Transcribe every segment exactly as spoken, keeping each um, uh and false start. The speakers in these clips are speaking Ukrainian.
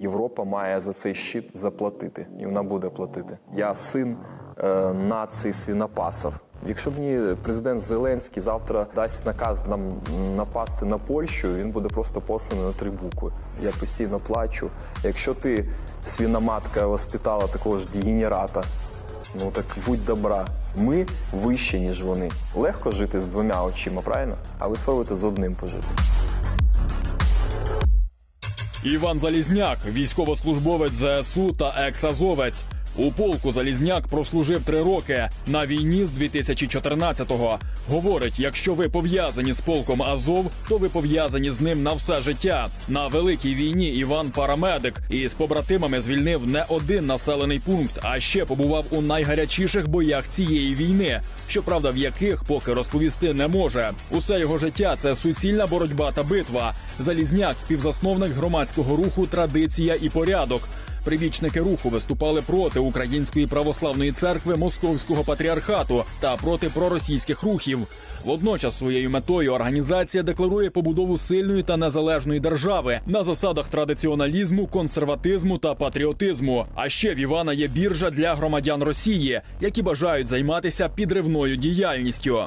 Європа має за цей щит заплатити, і вона буде платити. Я син е, нації свинопасів. Якщо мені президент Зеленський завтра дасть наказ нам напасти на Польщу, він буде просто посланий на три букви. Я постійно плачу. Якщо ти, свиноматка, воспитала такого ж дегенерата, ну так будь добра. Ми вищі, ніж вони. Легко жити з двома очима, правильно? А ви спробуйте з одним пожити. Іван Залізняк, військовослужбовець зе ес у та екс-азовець. У полку Залізняк прослужив три роки, на війні з дві тисячі чотирнадцятого. Говорить, якщо ви пов'язані з полком Азов, то ви пов'язані з ним на все життя. На Великій війні Іван парамедик і з побратимами звільнив не один населений пункт, а ще побував у найгарячіших боях цієї війни, щоправда в яких поки розповісти не може. Усе його життя – це суцільна боротьба та битва. Залізняк – співзасновник громадського руху «Традиція і порядок». Прибічники руху виступали проти Української православної церкви Московського патріархату та проти проросійських рухів. Водночас своєю метою організація декларує побудову сильної та незалежної держави на засадах традиціоналізму, консерватизму та патріотизму. А ще в Івана є біржа для громадян Росії, які бажають займатися підривною діяльністю.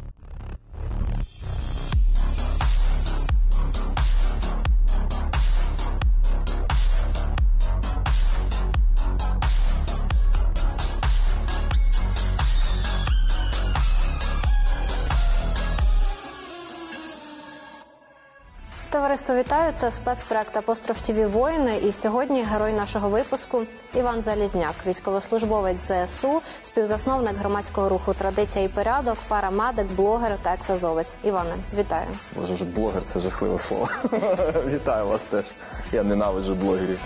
Товариство, вітаю! Це спецпроект «Апостроф ТІВІ. Воїни». І сьогодні герой нашого випуску – Іван Залізняк, військовослужбовець зе ес у, співзасновник громадського руху «Традиція і порядок», парамедик, блогер та екс-азовець. Іване, вітаю! Боже ж, блогер – це жахливе слово. Вітаю вас теж. Я ненавиджу блогерів.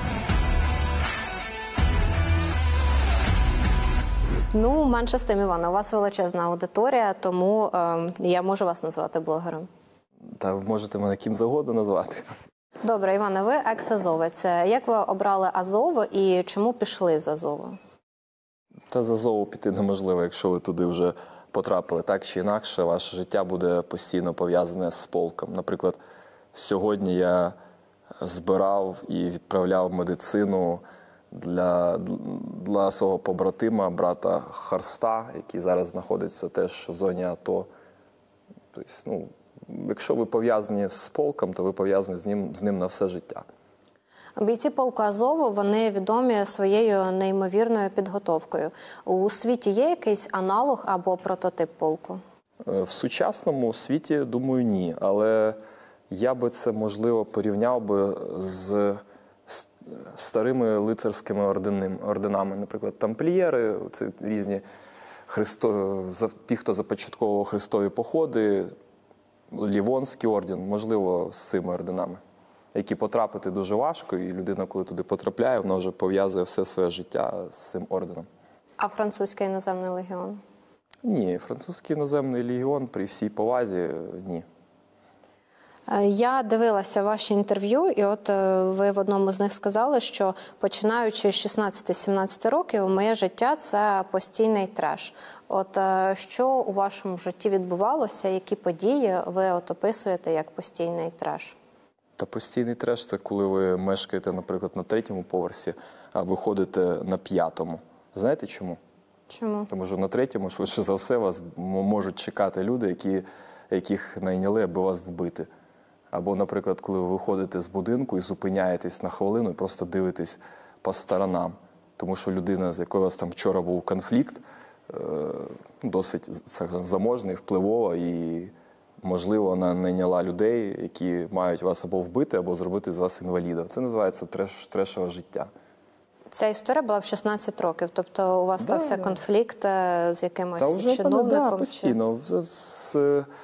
Ну, менше з тим, Іване, у вас величезна аудиторія, тому е, я можу вас назвати блогером. Та ви можете мене ким завгодно назвати. Добре, Іване, ви екс-азовець. Як ви обрали Азов і чому пішли з Азову? Та з Азову піти неможливо, якщо ви туди вже потрапили. Так чи інакше, ваше життя буде постійно пов'язане з полком. Наприклад, сьогодні я збирав і відправляв медицину для, для свого побратима, брата Харста, який зараз знаходиться теж в зоні АТО. Тобто, ну, якщо ви пов'язані з полком, то ви пов'язані з ним, з ним на все життя. Бійці полку Азову, вони відомі своєю неймовірною підготовкою. У світі є якийсь аналог або прототип полку? В сучасному світі, думаю, ні. Але я би це, можливо, порівняв би з старими лицарськими орденами. Наприклад, тамплієри, це різні христо... ті, хто започатковував хрестові походи, Лівонський орден, можливо, з цими орденами, які потрапити дуже важко, і людина, коли туди потрапляє, вона вже пов'язує все своє життя з цим орденом. А французький іноземний легіон? Ні, французький іноземний легіон, при всій повазі, ні. Я дивилася ваші інтерв'ю, і от ви в одному з них сказали, що починаючи з шістнадцяти-сімнадцяти років, моє життя – це постійний треш. От що у вашому житті відбувалося, які події ви от описуєте як постійний треш? Та постійний треш – це коли ви мешкаєте, наприклад, на третьому поверсі, а виходите на п'ятому. Знаєте чому? Чому? Тому що на третьому, швидше за все, вас можуть чекати люди, які, яких найняли, аби вас вбити. Або, наприклад, коли ви виходите з будинку і зупиняєтесь на хвилину і просто дивитесь по сторонам. Тому що людина, з якою у вас там вчора був конфлікт, досить заможний, впливова і, можливо, вона найняла людей, які мають вас або вбити, або зробити з вас інваліда. Це називається треш, трешове життя. Ця історія була в шістнадцять років, тобто у вас да, стався да. конфлікт з якимось Та вже, чиновником? Да, постійно. Чи... З,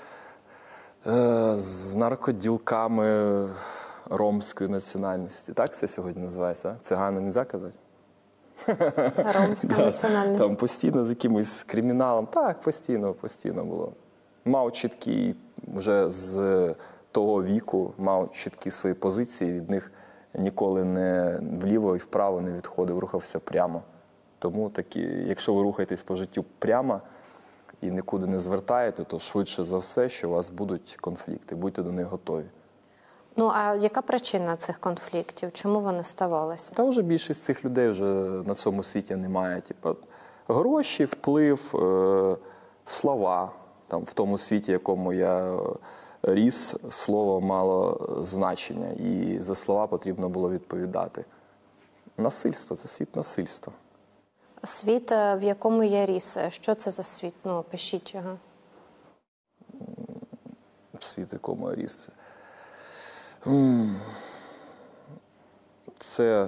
з наркоділками ромської національності. Так це сьогодні називається? Цигани не можна казати? Ромська національність. Там постійно з якимось криміналом. Так, постійно, постійно було. Мав чіткі, вже з того віку, мав чіткі свої позиції, від них ніколи не вліво і вправо не відходив, рухався прямо. Тому такі, якщо ви рухаєтесь по життю прямо і нікуди не звертаєте, то швидше за все, що у вас будуть конфлікти, будьте до них готові. Ну, а яка причина цих конфліктів? Чому вони ставалися? Та вже більшість цих людей вже на цьому світі немає. Типу, гроші, вплив, е, слова. Там, в тому світі, в якому я ріс, слово мало значення. І за слова потрібно було відповідати. Насильство – це світ насильства. Світ, в якому я ріс. Що це за світ? Ну, опишіть його. Світ, в якому я ріс. М. Це,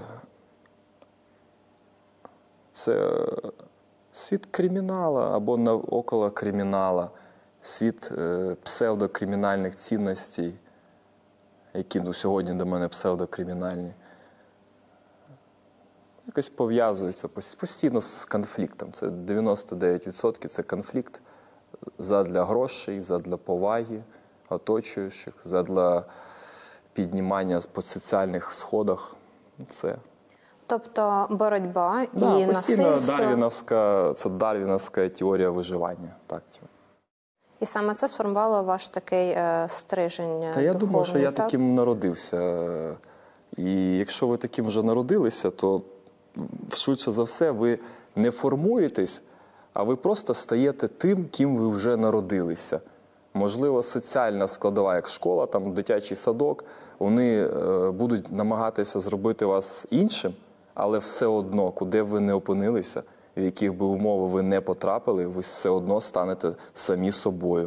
це світ кримінала або навколо кримінала, світ е, псевдокримінальних цінностей, які ну, сьогодні до мене псевдокримінальні. Якось пов'язуються постійно з конфліктом. Це дев'яносто дев'ять відсотків це конфлікт задля грошей, задля поваги оточуючих, задля піднімання по соціальних сходах. Це. Тобто боротьба Да, і постійно насильство. дарвіновська, це дарвіновська теорія виживання. Так. І саме це сформувало ваш такий е, стрижень Та я духовний, думаю, що я так? таким народився. І якщо ви таким вже народилися, то швидше за все ви не формуєтесь, а ви просто стаєте тим, ким ви вже народилися. Можливо, соціальна складова, як школа, там, дитячий садок, вони е, будуть намагатися зробити вас іншим, але все одно, куди б ви не опинилися, в яких би умови ви не потрапили, ви все одно станете самі собою.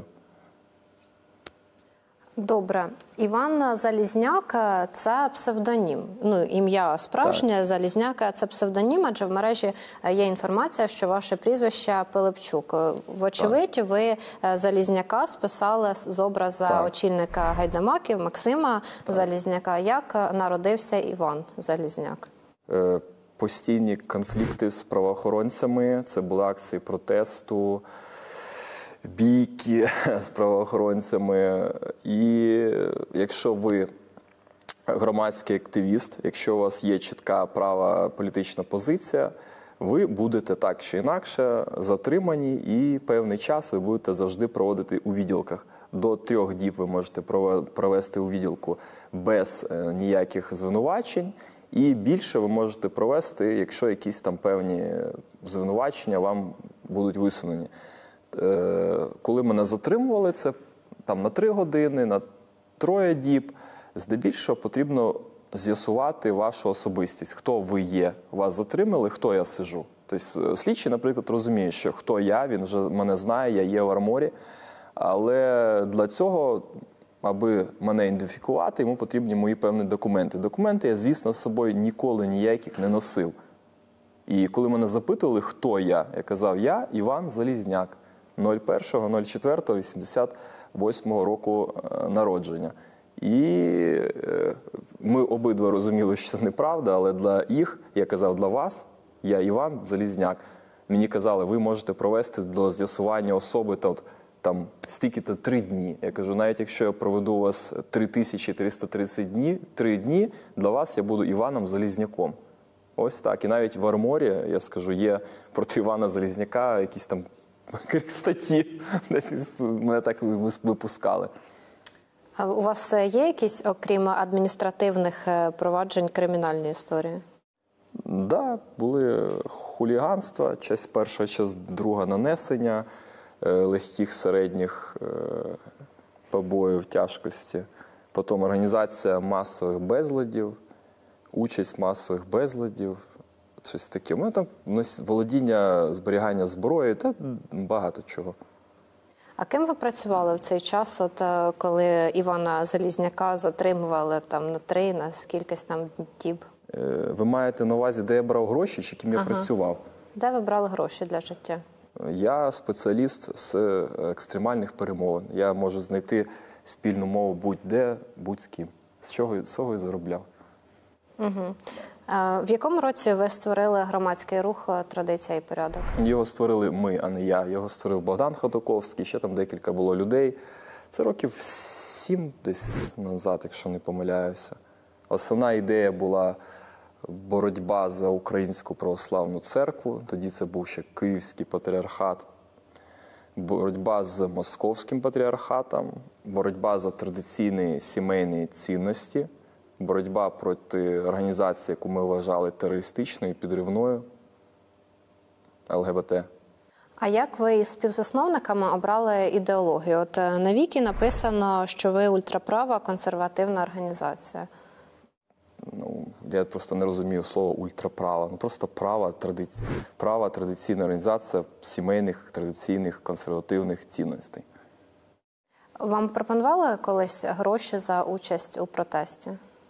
Добре. Іван Залізняк – це псевдонім. Ну, ім'я справжнє, так. Залізняк – це псевдонім, адже в мережі є інформація, що ваше прізвище Пилипчук. Вочевидь, ви Залізняка списали з образа так. очільника Гайдамаків Максима так. Залізняка. Як народився Іван Залізняк? Е, постійні конфлікти з правоохоронцями, це були акції протесту, бійки з правоохоронцями. І якщо ви громадський активіст, якщо у вас є чітка права політична позиція, ви будете так чи інакше затримані і певний час ви будете завжди проводити у відділках. До трьох діб ви можете провести у відділку без ніяких звинувачень. І більше ви можете провести, якщо якісь там певні звинувачення вам будуть висунені. Коли мене затримували, це там на три години, на троє діб, здебільшого потрібно з'ясувати вашу особистість. Хто ви є? Вас затримали, хто я сижу. Тобто слідчий, наприклад, розуміє, що хто я, він вже мене знає, я є в арморі. Але для цього, аби мене ідентифікувати, йому потрібні мої певні документи. Документи я, звісно, з собою ніколи ніяких не носив. І коли мене запитували, хто я, я казав, я Іван Залізняк. першого четвертого вісімдесят восьмого року народження. І ми обидва розуміли, що це неправда, але для їх, я казав, для вас, я Іван Залізняк. Мені казали, ви можете провести до з'ясування особи та, там стільки-то три дні. Я кажу, навіть якщо я проведу у вас три тисячі триста тридцять дні, три дні, для вас я буду Іваном Залізняком. Ось так. І навіть в арморі, я скажу, є проти Івана Залізняка якісь там статті, десь мене так випускали. А у вас є якісь, окрім адміністративних проваджень, кримінальні історії? Так, да, були хуліганства, часть перша, часть друга нанесення, легких, середніх побоїв, тяжкості. Потім організація масових безладів, участь в масових безладів. Щось таке. У мене там володіння, зберігання зброї та багато чого. А ким ви працювали в цей час, от коли Івана Залізняка затримували там на три, на скількись там діб? Ви маєте на увазі, де я брав гроші, чи ким я ага. працював? Де ви брали гроші для життя? Я спеціаліст з екстремальних перемовин. Я можу знайти спільну мову будь-де, будь-з ким. З чого, з цього і заробляв. Угу. В якому році ви створили громадський рух «Традиція і порядок»? Його створили ми, а не я. Його створив Богдан Ходаковський, ще там декілька було людей. Це років сім десь назад, якщо не помиляюся. Основна ідея була боротьба за Українську православну церкву. Тоді це був ще Київський патріархат. боротьба з московським патріархатом, боротьба за традиційні сімейні цінності, боротьба проти організації, яку ми вважали терористичною, підривною, Ел Ге Бе Те. А як ви із співзасновниками обрали ідеологію? От на Вікі написано, що ви ультраправа консервативна організація. Ну, я просто не розумію слово ультраправа. Ну, просто права, традиці... права традиційна організація сімейних, традиційних, консервативних цінностей. Вам пропонували колись гроші за участь у протесті?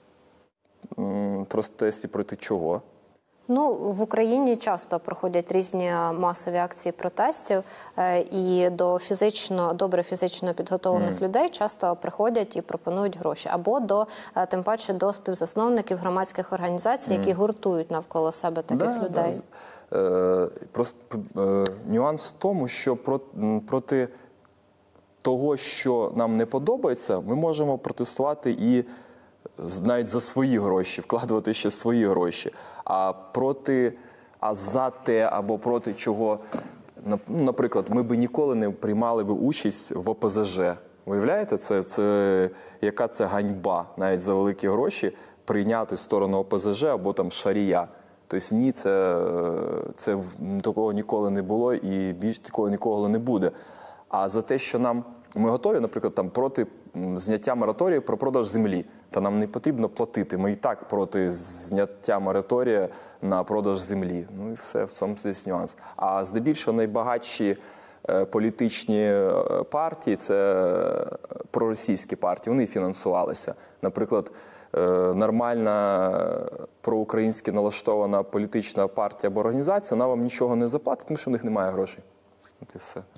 М, Протесті проти чого? Ну, в Україні часто проходять різні масові акції протестів, е, і до фізично, добре фізично підготовлених Mm. людей часто приходять і пропонують гроші. Або до, е, тим паче, до співзасновників громадських організацій, які гуртують навколо себе таких Да, людей. Да. Е, просто е, нюанс в тому, що про, м, проти того, що нам не подобається, ми можемо протестувати і з- навіть за свої гроші, вкладувати ще свої гроші. А проти, а за те або проти чого, нап- ну, наприклад, ми би ніколи не приймали би участь в О Пе Зе Же. Виявляєте, це, це яка це ганьба навіть за великі гроші прийняти сторону О Пе Зе Же або там Шарія. Тобто ні, це, це в- такого ніколи не було і більш такого ніколи не буде. А за те, що нам ми готові, наприклад, там проти м, зняття мораторію про продаж землі, та нам не потрібно платити. Ми і так проти зняття мораторію на продаж землі. Ну і все, в цьому є нюанс. А здебільшого найбагатші е, політичні е, партії це е, проросійські партії. Вони фінансувалися. Наприклад, е, нормальна проукраїнськи налаштована політична партія або організація, вона вам нічого не заплатить, тому що в них немає грошей. От і все.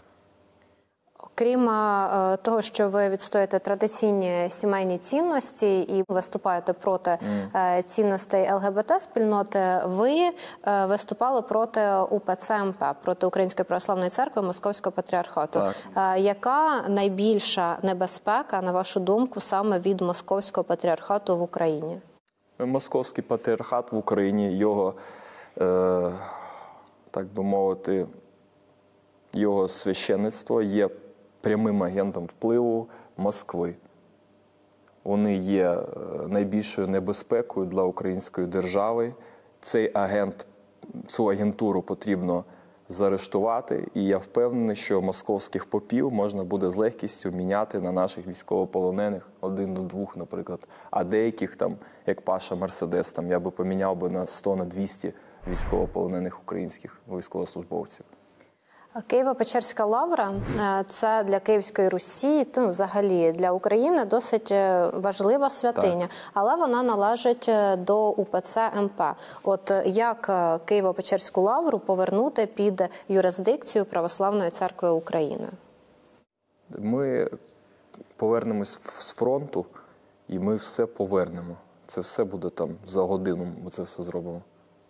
Крім е, того, що ви відстоюєте традиційні сімейні цінності і виступаєте проти е, цінностей Ел Ге Бе Те спільноти, ви е, виступали проти У Пе Це Ем Пе, проти Української православної церкви Московського патріархату. Е, яка найбільша небезпека, на вашу думку, саме від Московського патріархату в Україні? Московський патріархат в Україні, його, е, так би мовити, його священництво є прямим агентом впливу Москви. Вони є е, найбільшою небезпекою для української держави. Цей агент, цю агентуру потрібно заарештувати, і я впевнений, що московських попів можна буде з легкістю міняти на наших військовополонених, один до двох, наприклад. А деяких, там, як Паша Мерседес, там, я би поміняв би на сто, на двісті військовополонених українських військовослужбовців. Києво-Печерська лавра – це для Київської Русі, ну, взагалі для України досить важлива святиня, так. Але вона належить до У Пе Це Ем Пе. От як Києво-Печерську лавру повернути під юрисдикцію Православної церкви України? Ми повернемось з фронту, і ми все повернемо. Це все буде там за годину, ми це все зробимо.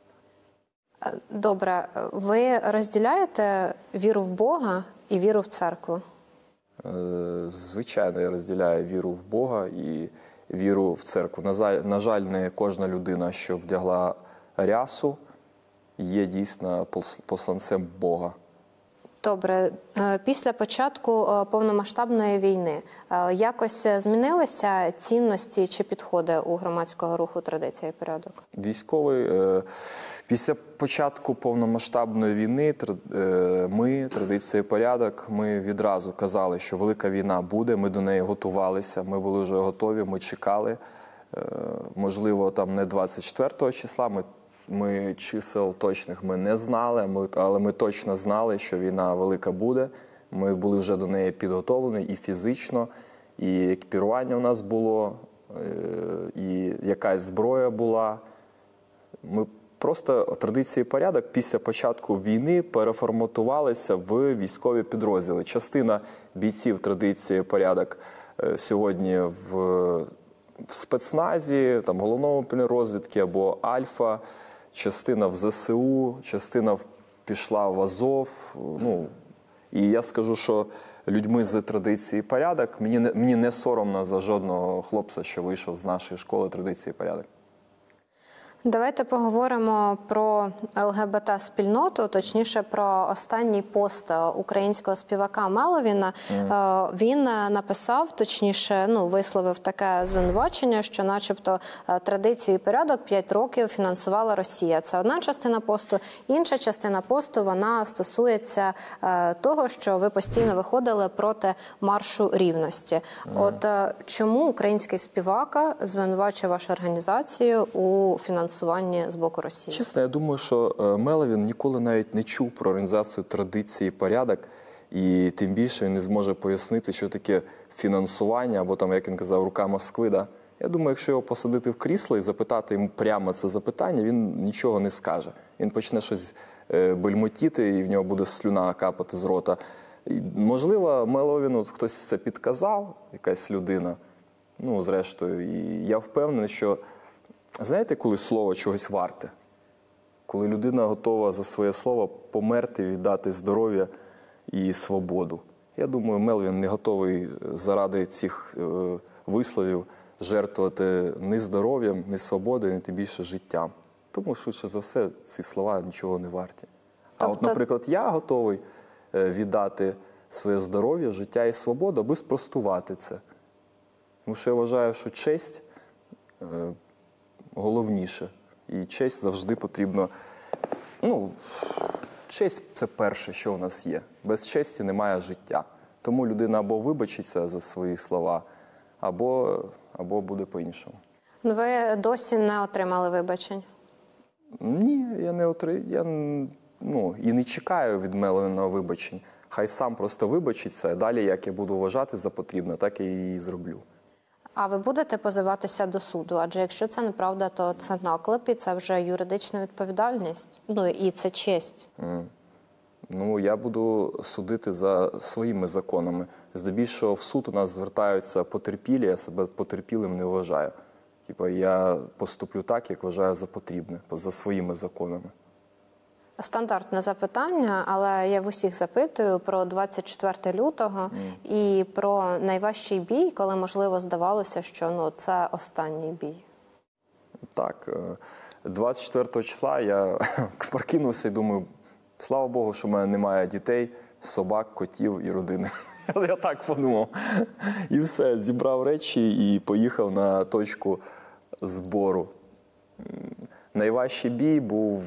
Добре. Ви розділяєте віру в Бога і віру в церкву? Звичайно, я розділяю віру в Бога і віру в церкву. На жаль, не кожна людина, що вдягла рясу, є дійсно посланцем Бога. Добре. Після початку повномасштабної війни якось змінилися цінності чи підходи у громадського руху «Традиція і порядок»? Військовий. Після початку повномасштабної війни ми, «Традиція і порядок», ми відразу казали, що велика війна буде, ми до неї готувалися, ми були вже готові, ми чекали. Можливо, там не двадцять четвертого числа, ми Ми чисел точних ми не знали, ми, але ми точно знали, що війна велика буде. Ми були вже до неї підготовлені і фізично, і екіпірування у нас було, і якась зброя була. Ми просто «Традиція і порядок» після початку війни переформатувалися в військові підрозділи. Частина бійців «Традиція і порядок» сьогодні в, в спецназі, там, головному управлінні розвідки або «Альфа», частина в Зе Се У, частина пішла в Азов. Ну, і я скажу, що людьми з «Традиції і порядок» мені не, мені не соромно за жодного хлопця, що вийшов з нашої школи «Традиції і порядок». Давайте поговоримо про ЛГБТ-спільноту, точніше про останній пост українського співака Меловіна. Mm. Він написав, точніше, ну, висловив таке звинувачення, що начебто традицію і порядок п'ять років фінансувала Росія. Це одна частина посту. Інша частина посту, вона стосується того, що ви постійно виходили проти маршу рівності. Mm. От чому український співак звинувачує вашу організацію у фінансуванні з боку Росії? Чесно, я думаю, що Меловін ніколи навіть не чув про організацію традиції і порядок, і тим більше він не зможе пояснити, що таке фінансування, або там, як він казав, рука Москви. Да? Я думаю, якщо його посадити в крісло і запитати йому прямо це запитання, він нічого не скаже. Він почне щось бельмотіти, і в нього буде слюна капати з рота. І, можливо, Меловіну хтось це підказав, якась людина, ну, зрештою, і я впевнений, що знаєте, коли слово чогось варте? Коли людина готова за своє слово померти, віддати здоров'я і свободу. Я думаю, Меловін не готовий заради цих е, висловів жертвувати ні здоров'ям, ні свободою, ні тим більше життям. Тому, швидше за все, ці слова нічого не варті. А тобто... от, наприклад, я готовий віддати своє здоров'я, життя і свободу, аби спростувати це. Тому що я вважаю, що честь е, головніше. І честь завжди потрібно. Ну, честь – це перше, що в нас є. Без честі немає життя. Тому людина або вибачиться за свої слова, або, або буде по-іншому. Ну, ви досі не отримали вибачень? Ні, я не отримав. Я, ну, і не чекаю від Меловіна вибачень. Хай сам просто вибачиться, а далі, як я буду вважати за потрібне, так я і зроблю. А ви будете позиватися до суду? Адже якщо це неправда, то це наклеп, і це вже юридична відповідальність. Ну, і це честь. Mm. Ну, я буду судити за своїми законами. Здебільшого в суд у нас звертаються потерпілі, я себе потерпілим не вважаю. Типа, я поступлю так, як вважаю за потрібне, за своїми законами. Стандартне запитання, але я в усіх запитую про двадцять четверте лютого mm. і про найважчий бій, коли, можливо, здавалося, що ну, це останній бій. Так, двадцять четвертого числа я прокинувся і думаю, слава Богу, що в мене немає дітей, собак, котів і родини. Я так подумав. І все, зібрав речі і поїхав на точку збору. Найважчий бій був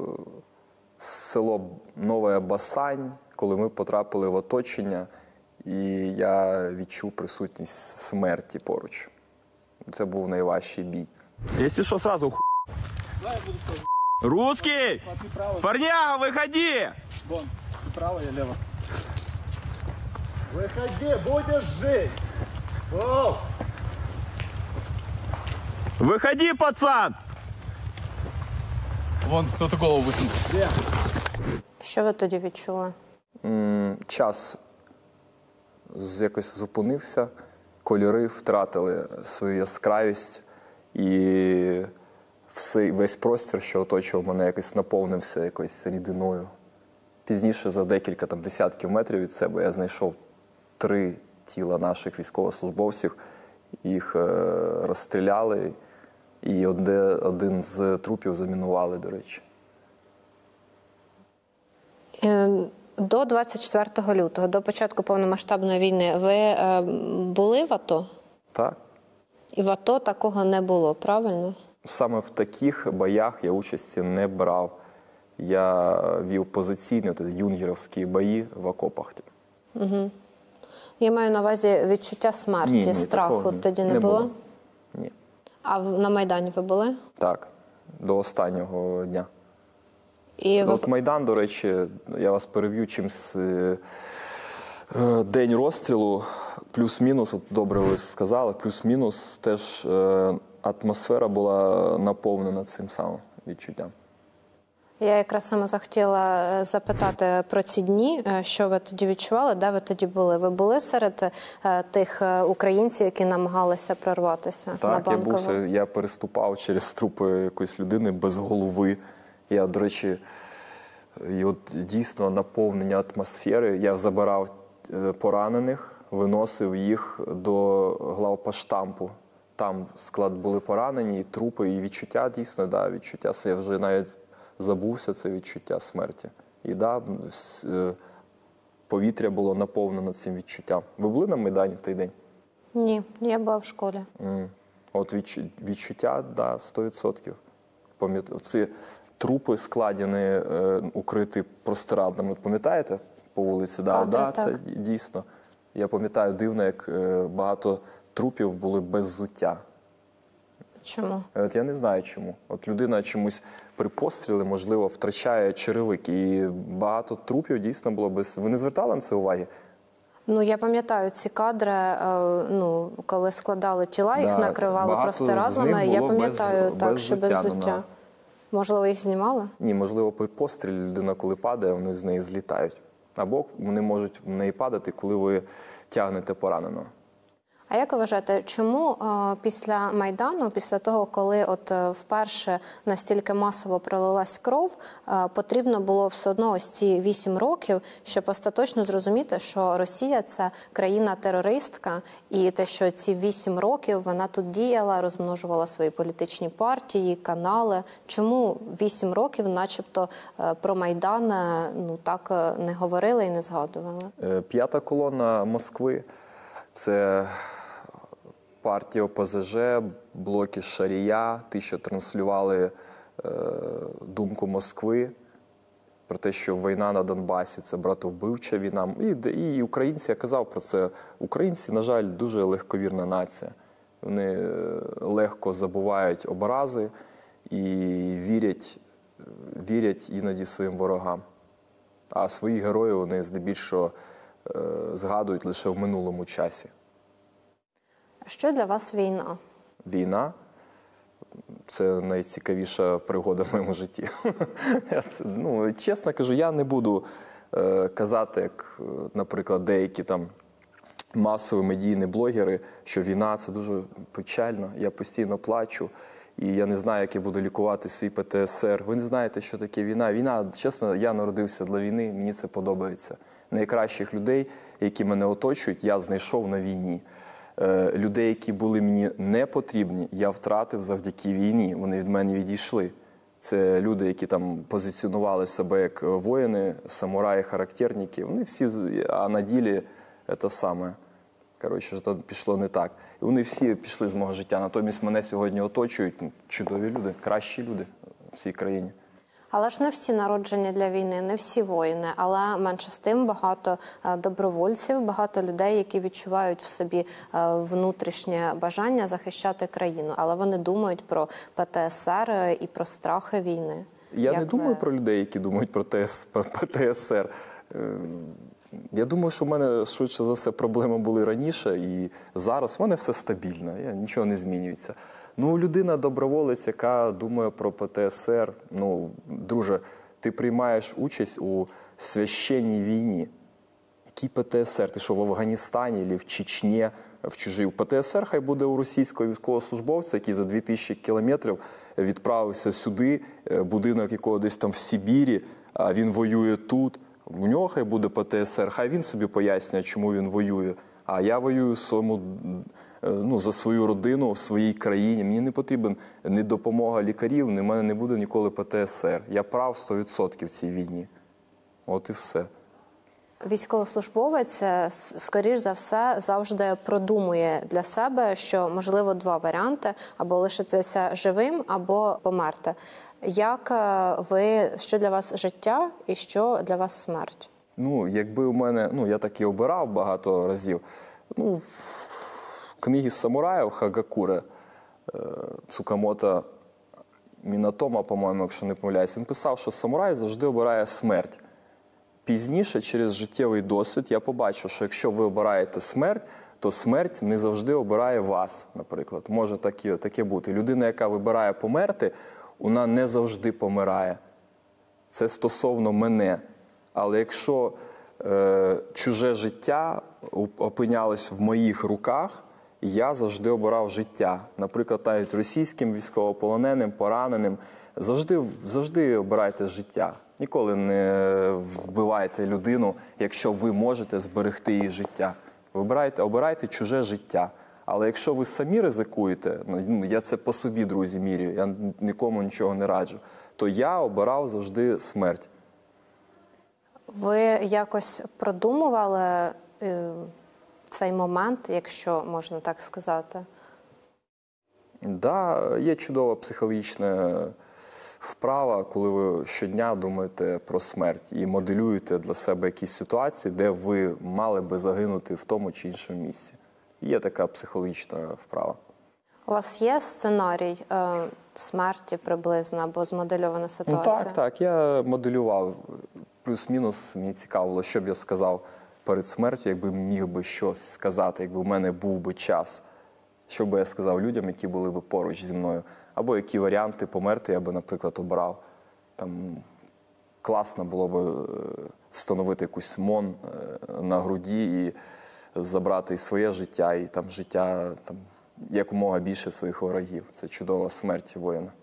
село Нове Басань, коли ми потрапили в оточення, і я відчув присутність смерті поруч. Це був найважчий бій. Якщо що, сразу ху... Русский! Парняга, выходи! Вон, ты право, я лево. Выходи, будешь жить! Оу! Выходи, пацан! Вон, кто-то голову высунул. Где? Що ви тоді відчули? М, Час з- якось зупинився, кольори втратили свою яскравість, і все, весь простір, що оточував мене, якось наповнився якоюсь рідиною. Пізніше, за декілька там, десятків метрів від себе, я знайшов три тіла наших військовослужбовців. Їх е, розстріляли, і одне, один з трупів замінували, до речі. Е, До двадцять четвертого лютого, до початку повномасштабної війни, ви е, були в АТО? Так. І в АТО такого не було, правильно? Саме в таких боях я участі не брав. Я вів позиційні, от, юнгерівські бої в окопах. Угу. Я маю на увазі відчуття смерті, Ні, ні, страху такого тоді не, не було? було. Ні. А в- на Майдані ви були? Так, до останнього дня. І ви... От Майдан, до речі, я вас переб'ю чимсь. е, е, День розстрілу, плюс-мінус, от добре ви сказали, плюс-мінус, теж е, атмосфера була наповнена цим самим відчуттям. Я якраз саме захотіла е, запитати про ці дні, е, що ви тоді відчували, де ви тоді були? Ви були серед е, тих е, українців, які намагалися прорватися на Так, я Банкову? був, я переступав через трупи якоїсь людини без голови. Я, до речі, і от дійсно наповнення атмосфери. Я забирав е, поранених, виносив їх до главпоштампу там склад були поранені, і трупи, і відчуття дійсно, да, відчуття, я вже навіть забувся, це відчуття смерті. І да, повітря було наповнено цим відчуттям. Ви були на Майдані в той день? Ні, я була в школі. Mm. От відчуття, да, сто відсотків. Ці трупи складені, е, укриті простирадлами. Пам'ятаєте по вулиці? Да, Кадри, да, так. Це дійсно. Я пам'ятаю дивно, як е, багато трупів були без взуття. Чому? От я не знаю чому. От людина чомусь при пострілі, можливо, втрачає черевики. І багато трупів дійсно було без... Ви не звертали на це уваги? Ну, я пам'ятаю ці кадри, е, ну, коли складали тіла, їх Да, накривали багато з простирадлами. них Я було пам'ятаю, без- так, без що без взуття, ну, взуття. да. Можливо, їх знімали? Ні, можливо, при пострілі людина, коли падає, вони з неї злітають. Або вони можуть в неї падати, коли ви тягнете пораненого. А як ви вважаєте, чому е, після Майдану, після того, коли от е, вперше настільки масово пролилась кров, е, потрібно було все одно ось ці вісім років, щоб остаточно зрозуміти, що Росія – це країна-терористка, і те, що ці вісім років вона тут діяла, розмножувала свої політичні партії, канали. Чому вісім років, начебто, е, про Майдан е, ну так е, не говорили і не згадували? Е, П'ята колона Москви – це партія О Пе Зе Же, блоки Шарія, ті, що транслювали е, думку Москви про те, що війна на Донбасі – це братовбивча війна. І, і українці, я казав про це, українці, на жаль, дуже легковірна нація. Вони е, легко забувають образи і вірять, вірять іноді своїм ворогам. А своїх героїв вони здебільшого е, згадують лише в минулому часі. Що для вас війна? Війна – це найцікавіша пригода в моєму житті. Я це, ну, чесно кажу, я не буду е, казати, як, наприклад, деякі там масові медійні блогери, що війна – це дуже печально, я постійно плачу, і я не знаю, як я буду лікувати свій Пе Те Ес Ер. Ви не знаєте, що таке війна. Війна, чесно, я народився для війни, мені це подобається. Найкращих людей, які мене оточують, я знайшов на війні. Людей, які були мені не потрібні, я втратив завдяки війні. Вони від мене відійшли. Це люди, які там позиціонували себе як воїни, самураї, характерники. Вони всі, а на ділі це саме. Коротше, що пішло не так. І вони всі пішли з мого життя. Натомість мене сьогодні оточують чудові люди, кращі люди в цій країні. Але ж не всі народжені для війни, не всі воїни, але менше з тим багато добровольців, багато людей, які відчувають в собі внутрішнє бажання захищати країну, але вони думають про Пе Те Ес Ер і про страхи війни. Я Як не думаю ви... про людей, які думають про Пе Те Ес Ер. Я думаю, що в мене, швидше за все, проблеми були раніше, і зараз в мене все стабільно, я, нічого не змінюється. Ну, людина доброволець, яка думає про Пе Те Ес Ер, ну, друже, ти приймаєш участь у священній війні. Який Пе Те Ес Ер? Ти що, в Афганістані, або в Чечні, в чужій? Пе Те Ес Ер хай буде у російського військовослужбовця, який за дві тисячі кілометрів відправився сюди, будинок якого десь там в Сибірі, а він воює тут. У нього хай буде Пе Те Ес Ер, хай він собі пояснює, чому він воює. А я воюю своєму, ну, за свою родину в своїй країні. Мені не потрібна ні допомога лікарів, ні в мене не буде ніколи Пе Те Ес Ер. Я прав сто відсотків в цій війні. От і все. Військовослужбовець, скоріш за все, завжди продумує для себе, що, можливо, два варіанти – або лишитися живим, або померти. Як ви, що для вас життя і що для вас смерть? Ну, якби у мене, ну, я так і обирав багато разів. Ну, в книгі самураїв Хагакуре Цукамото Мінатома, по-моєму, якщо не помиляюсь, він писав, що самурай завжди обирає смерть. Пізніше, через життєвий досвід, я побачив, що якщо ви обираєте смерть, то смерть не завжди обирає вас, наприклад. Може таке, таке бути. Людина, яка вибирає померти, вона не завжди помирає. Це стосовно мене. Але якщо е, чуже життя опинялось в моїх руках, я завжди обирав життя. Наприклад, навіть російським військовополоненим, пораненим. Завжди, завжди обирайте життя. Ніколи не вбивайте людину, якщо ви можете зберегти її життя. Вибирайте, обирайте чуже життя. Але якщо ви самі ризикуєте, ну, я це по собі, друзі, міряю, я нікому нічого не раджу, то я обирав завжди смерть. Ви якось продумували е, цей момент, якщо можна так сказати? Да, є чудова психологічна вправа, коли ви щодня думаєте про смерть і моделюєте для себе якісь ситуації, де ви мали би загинути в тому чи іншому місці. Є така психологічна вправа. У вас є сценарій е, смерті приблизно або змодельована Ну, ситуація? так, так, я моделював. Плюс-мінус мені цікаво було, що б я сказав перед смертю, якби міг би щось сказати, якби в мене був би час. Що би я сказав людям, які були б поруч зі мною. Або які варіанти померти я би, наприклад, обрав. Там класно було б е, встановити якусь мон е, на груді і забрати і своє життя, і там життя там, якомога більше своїх ворогів. Це чудова смерть воїна.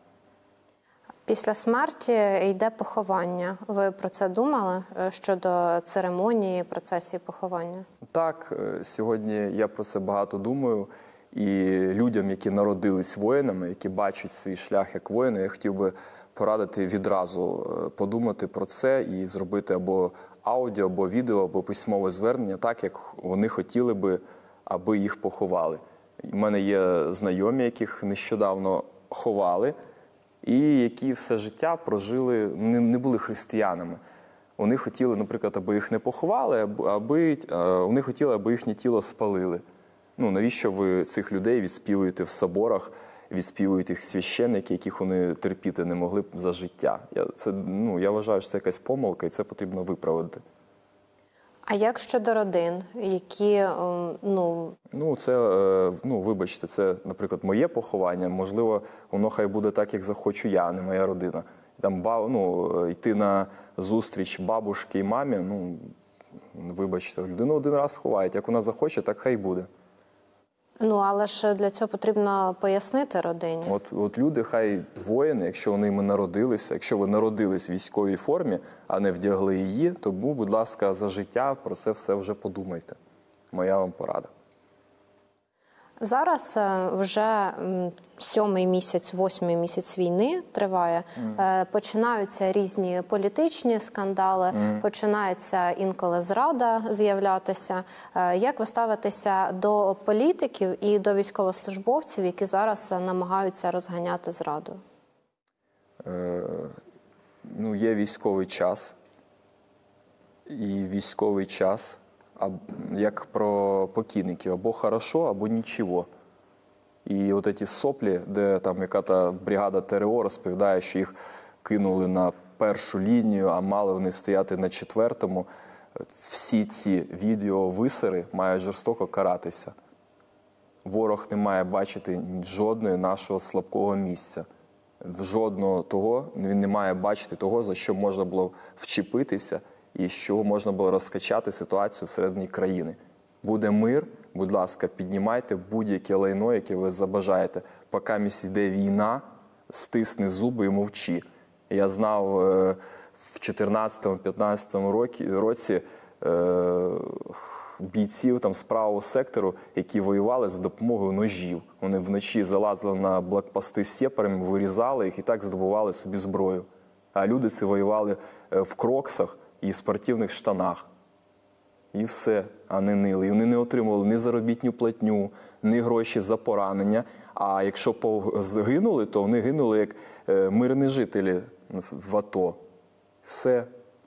Після смерті йде поховання. Ви про це думали е, щодо церемонії, процесії поховання? Так, е, сьогодні я про це багато думаю. І людям, які народились воїнами, які бачать свій шлях як воїни, я хотів би порадити відразу е, подумати про це і зробити або аудіо, або відео, або письмове звернення так, як вони хотіли би, аби їх поховали. У мене є знайомі, яких нещодавно ховали, і які все життя прожили, не, не були християнами. Вони хотіли, наприклад, аби їх не поховали, аби, а вони хотіли, аби їхнє тіло спалили. Ну, навіщо ви цих людей відспівуєте в соборах, відспівують їх священники, яких вони терпіти не могли б за життя? Я, це, ну, я вважаю, що це якась помилка, і це потрібно виправити. А як щодо родин, які, е, ну... Ну, це, е, ну, вибачте, це, наприклад, моє поховання. Можливо, воно хай буде так, як захочу я, а не моя родина. Там, ну, йти на зустріч бабушки і мамі, ну, вибачте, людину один раз ховають. Як вона захоче, так хай буде. Ну, але ж для цього потрібно пояснити родині. От, от люди, хай воїни, якщо вони іми народилися, якщо ви народились в військовій формі, а не вдягли її, то, будь ласка, за життя про це все вже подумайте. Моя вам порада. Зараз е, вже м, сьомий місяць, восьмий місяць війни триває. Е, Починаються різні політичні скандали, Mm. починається інколи зрада з'являтися. Е, Як ви ставитеся до політиків і до військовослужбовців, які зараз е, намагаються розганяти зраду? Е, ну, є військовий час. І військовий час, а, як про покійників, або хорошо, або нічого. І от ці соплі, де там яка-то бригада ТРО розповідає, що їх кинули на першу лінію, а мали вони стояти на четвертому, всі ці відеовисери мають жорстоко каратися. Ворог не має бачити жодної нашого слабкого місця. Жодного того, він не має бачити того, за що можна було вчепитися і з чого можна було розкачати ситуацію всередині країни. Буде мир, будь ласка, піднімайте будь-яке лайно, яке ви забажаєте. Поки місць йде війна, стисни зуби і мовчи. Я знав в чотирнадцятому-п'ятнадцятому році бійців там з правого сектору, які воювали за допомогою ножів. Вони вночі залазили на блокпости з сепарами, вирізали їх і так здобували собі зброю. А люди ці воювали в кроксах і в спортивних штанах. І все, а не нили. І вони не отримували ні заробітну платню, ні гроші за поранення. А якщо загинули, то вони гинули як мирні жителі в АТО. Все.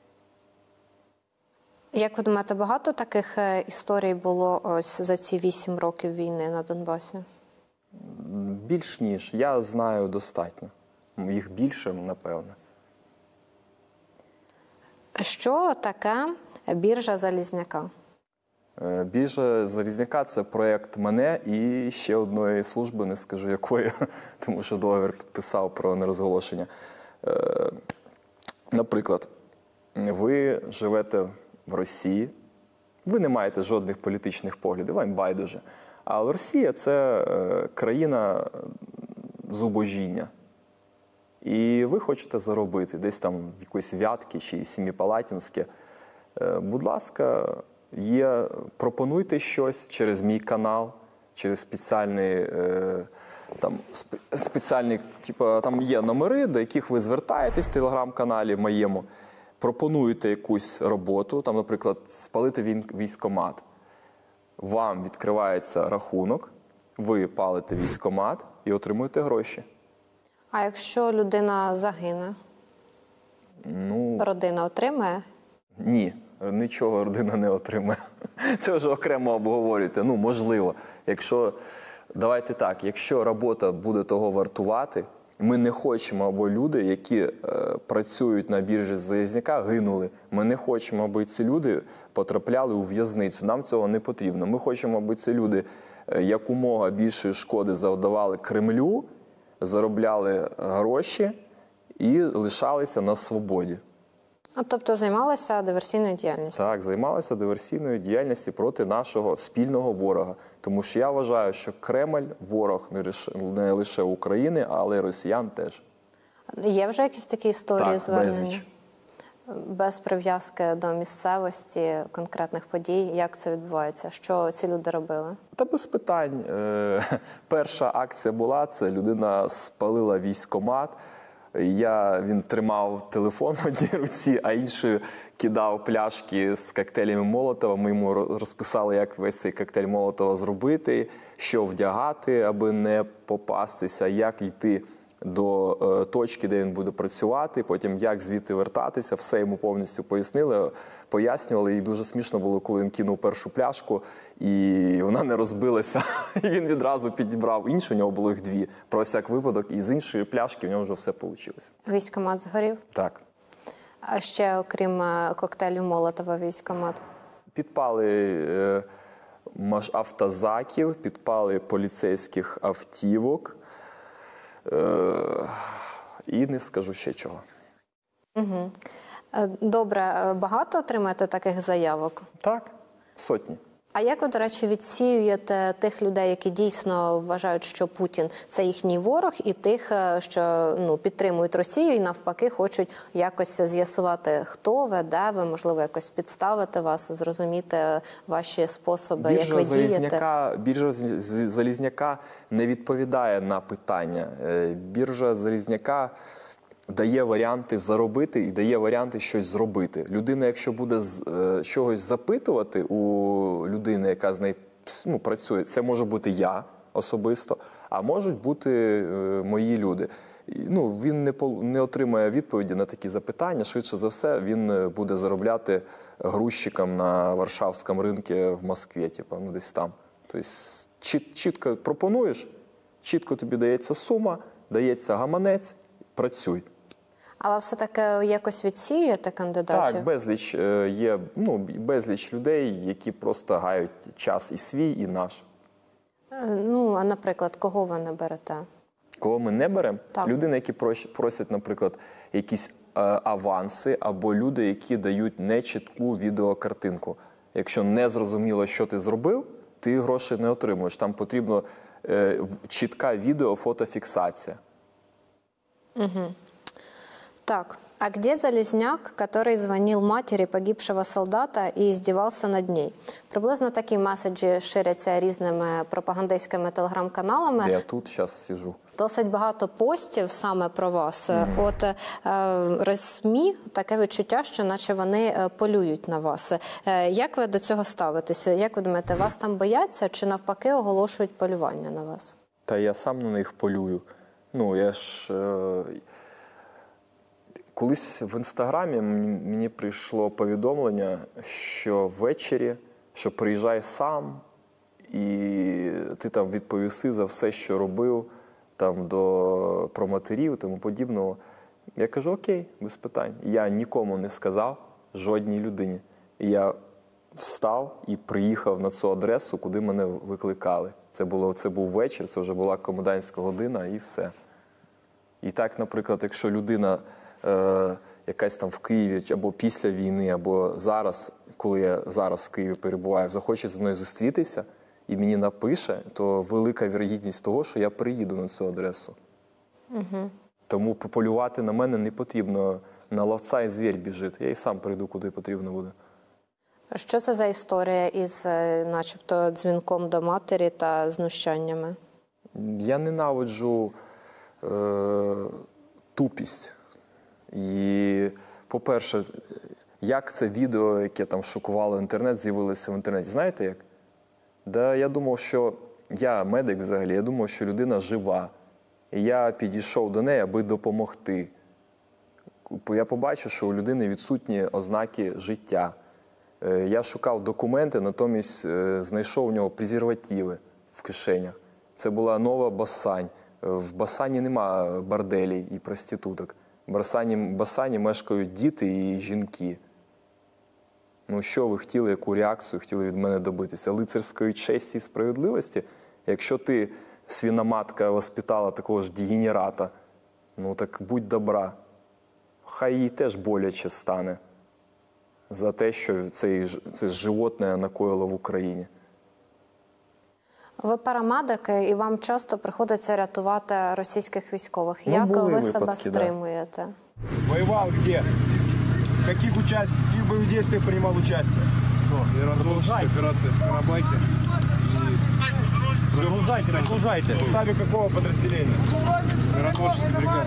Як ви думаєте, багато таких історій було ось за ці вісім років війни на Донбасі? Більш ніж. Я знаю достатньо. Їх більше, напевне. Що таке біржа Залізняка? Біржа Залізняка – це проєкт мене і ще одної служби, не скажу якої, тому що договір підписав про нерозголошення. Наприклад, ви живете в Росії, ви не маєте жодних політичних поглядів, вам байдуже. Але Росія – це країна зубожіння. І ви хочете заробити десь там в якоїсь Вятки чи Сіміпалатинське. Будь ласка, є, пропонуйте щось через мій канал. через спеціальний, е, там, спе- спеціальні, типу, там є номери, до яких ви звертаєтесь в телеграм-каналі моєму, пропонуєте якусь роботу, там, наприклад, спалити він- військкомат. Вам відкривається рахунок, ви палите військкомат і отримуєте гроші. А якщо людина загине, Ну, родина отримає? ні, нічого родина не отримає. Це вже окремо обговорюєте. Ну, можливо. Якщо, давайте так, якщо робота буде того вартувати, ми не хочемо, аби люди, які е, працюють на біржі Залізняка, гинули. Ми не хочемо, аби ці люди потрапляли у в'язницю. Нам цього не потрібно. Ми хочемо, аби ці люди е, якомога більшої шкоди завдавали Кремлю, заробляли гроші і лишалися на свободі. А, тобто займалася диверсійною діяльністю? Так, займалися диверсійною діяльністю проти нашого спільного ворога. Тому що я вважаю, що Кремль – ворог не лише, не лише України, але й росіян теж. Є вже якісь такі історії Так, звернення? безліч. Без прив'язки до місцевості, конкретних подій. Як це відбувається? Що ці люди робили? Та без питань. Е, Перша акція була, це людина спалила військкомат. Я, він тримав телефон в одній руці, а іншою кидав пляшки з коктейлями Молотова. Ми йому розписали, як весь цей коктейль Молотова зробити, що вдягати, аби не попастися, як йти до е, точки, де він буде працювати, потім як звідти вертатися. Все йому повністю пояснили, пояснювали. І дуже смішно було, коли він кинув першу пляшку, і вона не розбилася. І він відразу підібрав іншу, у нього було їх дві, про всяк випадок, і з іншої пляшки в нього вже все вийшло. Військкомат згорів? Так. А ще, окрім е, коктейлю Молотова, військкомат? Підпали е, маш- автозаків, підпали поліцейських автівок. Е, і не скажу ще чого. Угу. Добре, е, багато отримаєте таких заявок? Так, сотні. А як ви, до речі, відсіюєте тих людей, які дійсно вважають, що Путін – це їхній ворог, і тих, е, що ну, підтримують Росію і навпаки хочуть якось з'ясувати, хто ви, де ви, можливо, якось підставити вас, зрозуміти ваші способи, як ви дієте? Залізняка, біржа З- Залізняка не відповідає на питання. Е, Біржа Залізняка дає варіанти заробити і дає варіанти щось зробити. Людина, якщо буде з е, чогось запитувати у людини, яка з нею ну, працює, це може бути я особисто, а можуть бути е, мої люди. І, ну, він не, пол- не отримає відповіді на такі запитання. Швидше за все, він е, буде заробляти грузчиком на Варшавському ринку в Москві, типу, ну, десь там. Тобто чіт, чітко пропонуєш, чітко тобі дається сума, дається гаманець, працюй. Але все-таки якось відсіюєте кандидатів? Так, безліч е, є, ну, безліч людей, які просто гають час і свій, і наш. Е, Ну, а, наприклад, кого ви не берете? Кого ми не беремо? Так. Людини, які прощ- просять, наприклад, якісь е, аванси, або люди, які дають нечітку відеокартинку. Якщо не зрозуміло, що ти зробив, ти гроші не отримуєш. Там потрібно е, в- чітка відео-фотофіксація. Так, а где Залезняк, который звонил матері погибшего солдата і издевался над ней? Приблизно такі меседжі ширяться різними пропагандистськими телеграм-каналами. Я тут зараз сижу. Досить багато постів саме про вас. Mm-hmm. От е, СМІ таке відчуття, що наче вони е, полюють на вас. Е, як ви до цього ставитеся? Як ви думаєте, вас там бояться чи навпаки оголошують полювання на вас? Та я сам на них полюю. Ну, я ж... Е... Колись в Інстаграмі мені, мені прийшло повідомлення, що ввечері, що приїжджай сам, і ти там відповіси за все, що робив, там, до, про матерів і тому подібного. Я кажу, окей, без питань. Я нікому не сказав, жодній людині. І я встав і приїхав на цю адресу, куди мене викликали. Це, було, це був вечір, це вже була комендантська година і все. І так, наприклад, якщо людина е, якась там в Києві або після війни, або зараз, коли я зараз в Києві перебуваю, захоче зі мною зустрітися і мені напише, то велика вірогідність того, що я приїду на цю адресу. Угу. Тому полювати на мене не потрібно. На ловця і звір біжить. Я і сам прийду, куди потрібно буде. Що це за історія із, е, начебто, дзвінком до матері та знущаннями? Я ненавиджу е, тупість. І, по-перше, як це відео, яке там шокувало інтернет, з'явилося в інтернеті. Знаєте як? Да, я думав, що я медик взагалі, я думав, що людина жива. І я підійшов до неї, аби допомогти. Я побачив, що у людини відсутні ознаки життя. Е, Я шукав документи, натомість е, знайшов у нього презервативи в кишенях. Це була нова Басань. В Басані нема борделей і проституток. В Басані, Басані мешкають діти і жінки. Ну що ви хотіли, яку реакцію хотіли від мене добитися? Лицарської честі і справедливості? Якщо ти, свиноматка, воспитала такого ж дегенерата, ну так будь добра. Хай їй теж боляче стане за те, що це, це животне накоїло в Україні. Ви парамедики, і вам часто приходиться рятувати російських військових. Ну, Як були ви себе випадки, да. стримуєте? Воевал где? В каких участ... каких боевых действиях принимал участие? Миротворческая операция в Карабахе. Продолжайте, продолжайте. В составе какого подразделения? Миротворческой бригады.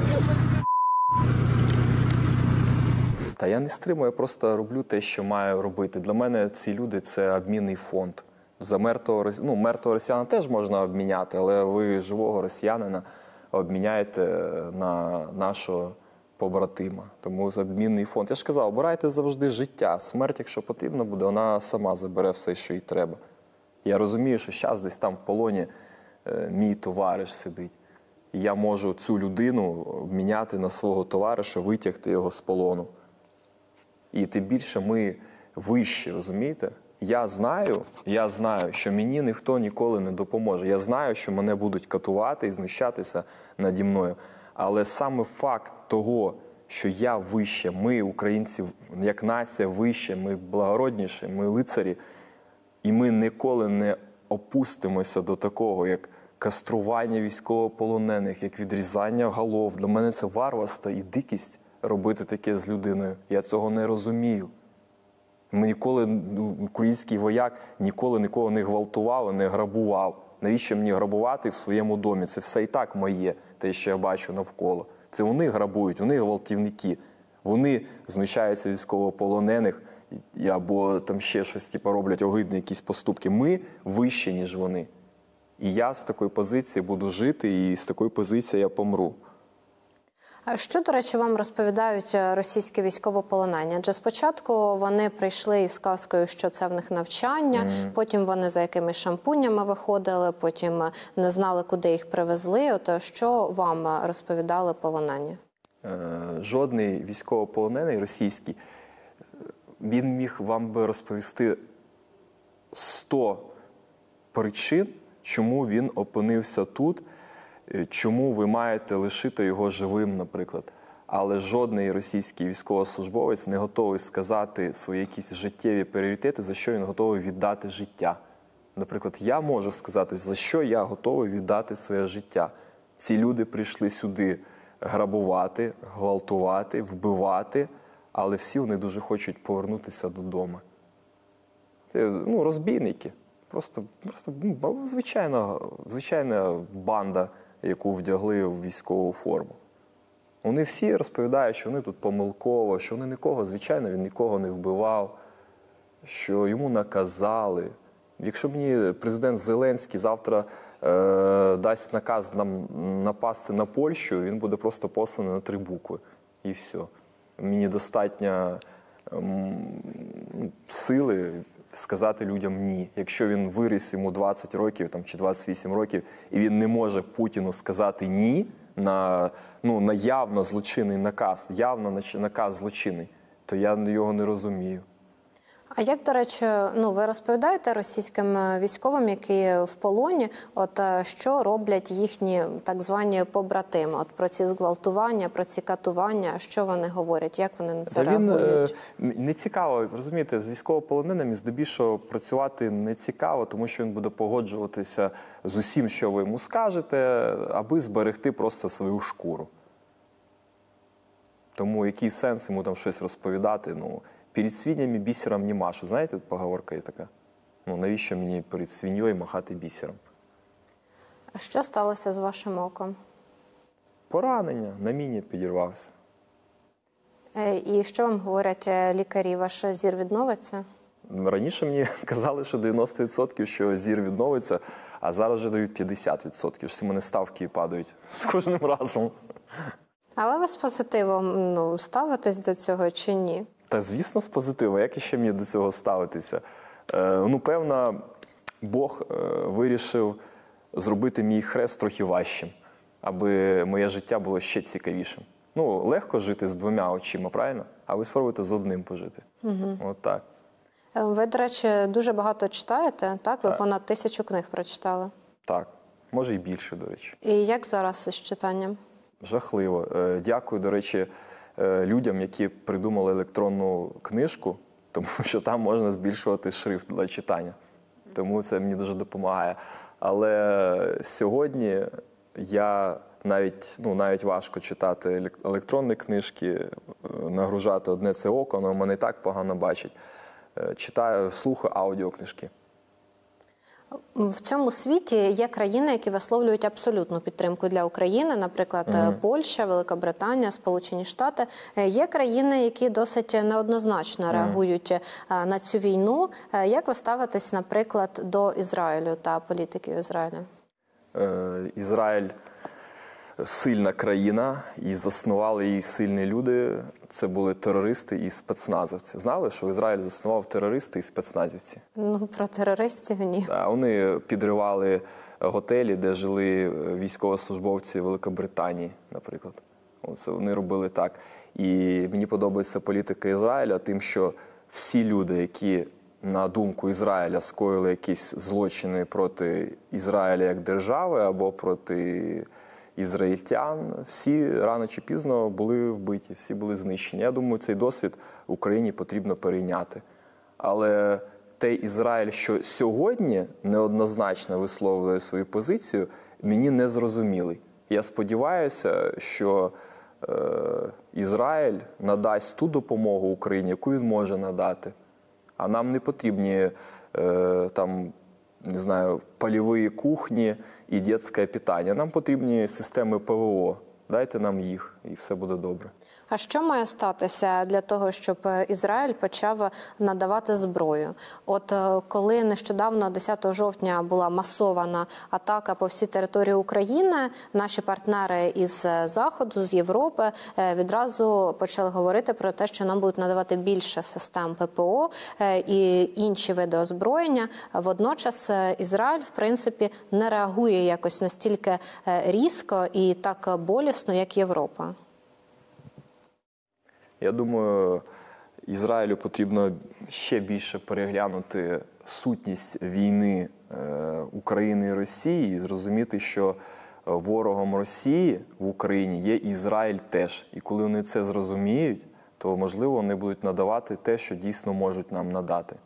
Та я не стримую, я просто роблю те, що маю робити. Для мене ці люди – це обмінний фонд. За мертвого, рос- ну, мертвого росіянина теж можна обміняти, але ви живого росіянина обміняєте на нашого побратима. Тому за обмінний фонд. Я ж казав, обирайте завжди життя. Смерть, якщо потрібно буде, вона сама забере все, що їй треба. Я розумію, що зараз десь там в полоні е, мій товариш сидить. І я можу цю людину обміняти на свого товариша, витягти його з полону. І тим більше ми вищі, розумієте? Я знаю, я знаю, що мені ніхто ніколи не допоможе. Я знаю, що мене будуть катувати і знущатися наді мною. Але саме факт того, що я вище, ми, українці, як нація вище, ми благородніші, ми лицарі, і ми ніколи не опустимося до такого, як кастрування військовополонених, як відрізання голов. Для мене це варварство і дикість робити таке з людиною. Я цього не розумію. Ми ніколи, ну, український вояк ніколи нікого не гвалтував і не грабував. Навіщо мені грабувати в своєму домі? Це все і так моє, те, що я бачу навколо. Це вони грабують, вони гвалтівники. Вони знущаються військовополонених або там ще щось, типу, роблять огидні якісь поступки. Ми вищі, ніж вони. І я з такої позиції буду жити, і з такої позиції я помру. А що, до речі, вам розповідають російські військовополонені? Адже спочатку вони прийшли із казкою, що це в них навчання, mm. потім вони за якимись шампунями виходили, потім не знали, куди їх привезли. От що вам розповідали полонені? Е, жодний військовополонений російський, він міг вам би розповісти сто причин, чому він опинився тут, чому ви маєте лишити його живим, наприклад. Але жодний російський військовослужбовець не готовий сказати свої якісь життєві пріоритети, за що він готовий віддати життя. Наприклад, я можу сказати, за що я готовий віддати своє життя. Ці люди прийшли сюди грабувати, гвалтувати, вбивати, але всі вони дуже хочуть повернутися додому. Це, ну, розбійники. Просто, просто ну, звичайна, звичайна банда, яку вдягли в військову форму. Вони всі розповідають, що вони тут помилково, що вони нікого, звичайно, він нікого не вбивав, що йому наказали. Якщо мені президент Зеленський завтра е, дасть наказ нам напасти на Польщу, він буде просто посланий на три букви. І все. Мені достатньо ем, сили сказати людям ні. Якщо він виріс, йому двадцять років там, чи двадцять вісім років, і він не може Путіну сказати ні на, ну, на явно злочинний наказ, явно наказ злочинний, то я його не розумію. А як, до речі, ну, ви розповідаєте російським військовим, які в полоні, от що роблять їхні так звані побратими? От про ці зґвалтування, про ці катування, що вони говорять, як вони на це Та він, реагують? Не цікаво, розумієте, з військовополоненими здебільшого працювати не цікаво, тому що він буде погоджуватися з усім, що ви йому скажете, аби зберегти просто свою шкуру. Тому який сенс йому там щось розповідати, ну, перед свинями бісером не машу. Знаєте, поговорка є така? Ну, навіщо мені перед свиньою махати бісером? А що сталося з вашим оком? Поранення, на міні підірвався. Е, І що вам говорять е, лікарі? Ваш зір відновиться? Раніше мені казали, що дев'яносто відсотків, що зір відновиться, а зараз вже дають п'ятдесят відсотків, що в мене ставки падають з кожним разом. Але ви з позитивом ну, ставитесь до цього чи ні? Та, звісно, з позитиву. Як іще мені до цього ставитися? Е, ну, певно, Бог е, вирішив зробити мій хрест трохи важчим, аби моє життя було ще цікавішим. Ну, легко жити з двома очима, правильно? А ви спробуйте з одним пожити. Угу. От так. Е, Ви, до речі, дуже багато читаєте, так? Ви Так. понад тисячу книг прочитали. Так. Може і більше, до речі. І як зараз із читанням? Жахливо. Е, Дякую, до речі, е, людям, які придумали електронну книжку, тому що там можна збільшувати шрифт для читання. Тому це мені дуже допомагає. Але сьогодні я навіть, ну, навіть важко читати елек- електронні книжки, е, нагружати одне це око, воно мене і так погано бачить. Е, Читаю, слухаю аудіокнижки. В цьому світі є країни, які висловлюють абсолютну підтримку для України, наприклад, Мгм. Польща, Велика Британія, Сполучені Штати. Е, Є країни, які досить неоднозначно реагують е, на цю війну. Е, Як ви ставитесь, наприклад, до Ізраїлю та політиків Ізраїля? Е, Ізраїль сильна країна, і заснували її сильні люди. Це були терористи і спецназовці. Знали, що Ізраїль заснував терористи і спецназівці? Ну, про терористів ні. Да, вони підривали готелі, де жили військовослужбовці Великобританії, наприклад. Оце вони робили так. І мені подобається політика Ізраїля тим, що всі люди, які, на думку Ізраїля, скоїли якісь злочини проти Ізраїля як держави або проти ізраїльтян, всі рано чи пізно були вбиті, всі були знищені. Я думаю, цей досвід Україні потрібно перейняти. Але той Ізраїль, що сьогодні неоднозначно висловлює свою позицію, мені не зрозумілий. Я сподіваюся, що е, Ізраїль надасть ту допомогу Україні, яку він може надати. А нам не потрібні е, там, не знаю, польові кухні і дитяче питання. Нам потрібні системи ПВО. Дайте нам їх, і все буде добре. А що має статися для того, щоб Ізраїль почав надавати зброю? От е, коли нещодавно, десятого жовтня, була масована атака по всій території України, наші партнери із Заходу, з Європи е, відразу почали говорити про те, що нам будуть надавати більше систем ППО е, і інші види озброєння. Водночас е, Ізраїль, в принципі, не реагує якось настільки е, різко і так болісно, як Європа. Я думаю, Ізраїлю потрібно ще більше переглянути сутність війни України і Росії і зрозуміти, що ворогом Росії в Україні є Ізраїль теж. І коли вони це зрозуміють, то, можливо, вони будуть надавати те, що дійсно можуть нам надати.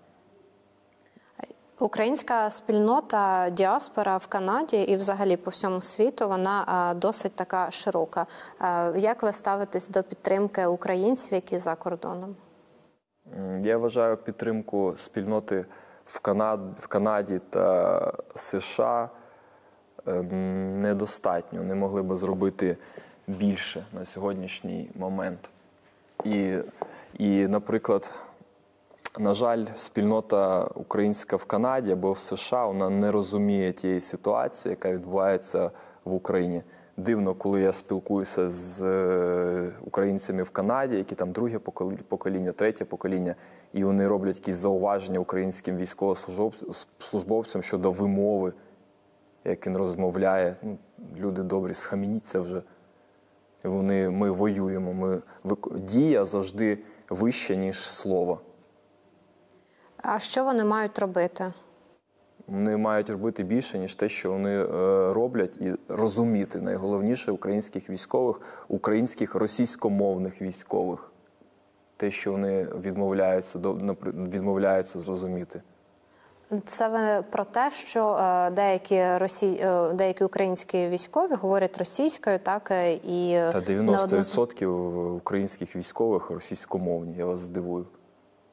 Українська спільнота, діаспора в Канаді і взагалі по всьому світу, вона досить така широка. Як ви ставитесь до підтримки українців, які за кордоном? Я вважаю підтримку спільноти в Канаді, в Канаді та США недостатньо. Не могли би зробити більше на сьогоднішній момент. І, і наприклад, на жаль, спільнота українська в Канаді або в США, вона не розуміє тієї ситуації, яка відбувається в Україні. Дивно, коли я спілкуюся з українцями в Канаді, які там друге покоління, третє покоління, і вони роблять якісь зауваження українським військовослужбовцям щодо вимови, як він розмовляє. Ну, люди добрі, схаменіться вже. Вони, ми воюємо, ми, дія завжди вища, ніж слово. А що вони мають робити? Вони мають робити більше, ніж те, що вони роблять, і розуміти найголовніше українських військових, українських російськомовних військових. Те, що вони відмовляються, відмовляються зрозуміти. Це ви про те, що деякі, росі... деякі українські військові говорять російською, так, і... Та дев'яносто відсотків українських військових російськомовні, я вас здивую.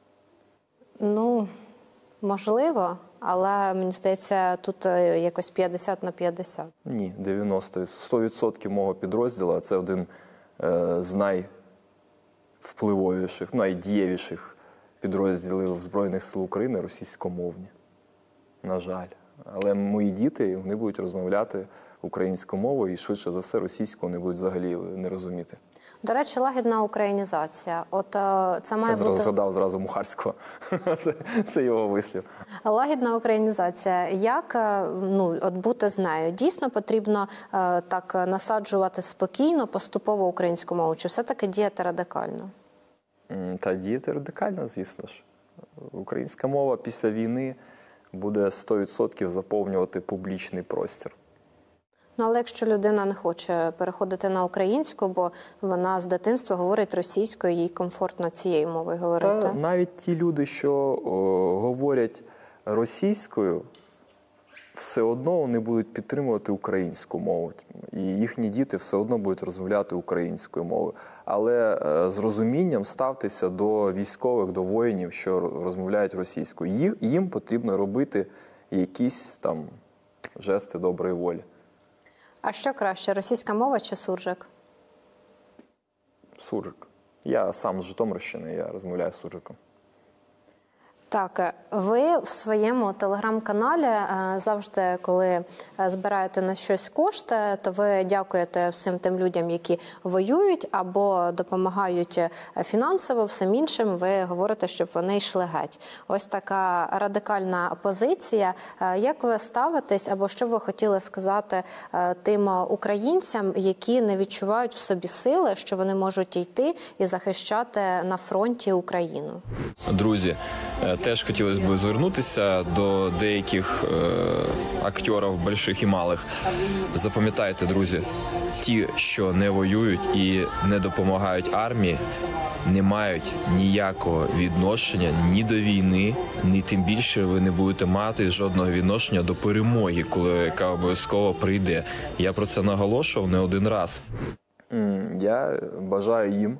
Ну, можливо, але мені здається, тут е, якось п'ятдесят на п'ятдесят. Ні, дев'яносто. сто відсотків мого підрозділу, а це один е, з найвпливовіших, найдієвіших підрозділів Збройних сил України російськомовні. На жаль. Але мої діти, вони будуть розмовляти українською мовою і швидше за все російською не будуть взагалі не розуміти. До речі, лагідна українізація. От е, це має Я зразу бути згадав зразу Мухарського. це, це його вислів. лагідна українізація. Як е, ну, от бути з нею? Дійсно потрібно е, так насаджувати спокійно, поступово українську мову? Чи все-таки діяти радикально? М, Та діяти радикально, звісно ж. Українська мова після війни буде сто відсотків заповнювати публічний простір. Ну, але якщо людина не хоче переходити на українську, бо вона з дитинства говорить російською, їй комфортно цією мовою говорити. Та навіть ті люди, що о, говорять російською, все одно вони будуть підтримувати українську мову. І їхні діти все одно будуть розмовляти українською мовою. Але е, з розумінням ставтеся до військових, до воїнів, що розмовляють російською. Їм, їм потрібно робити якісь там жести доброї волі. А що краще, російська мова чи суржик? Суржик. Я сам з Житомирщини, я розмовляю з суржиком. Так, ви в своєму телеграм-каналі завжди, коли збираєте на щось кошти, то ви дякуєте всім тим людям, які воюють або допомагають фінансово, всім іншим ви говорите, щоб вони йшли геть. Ось така радикальна позиція. Як ви ставитесь, або що ви хотіли сказати тим українцям, які не відчувають в собі сили, що вони можуть йти і захищати на фронті Україну? Друзі, теж хотілося б звернутися до деяких е, акторів, больших і малих. Запам'ятайте, друзі, ті, що не воюють і не допомагають армії, не мають ніякого відношення ні до війни, ні тим більше ви не будете мати жодного відношення до перемоги, коли яка обов'язково прийде. Я про це наголошував не один раз. Я бажаю їм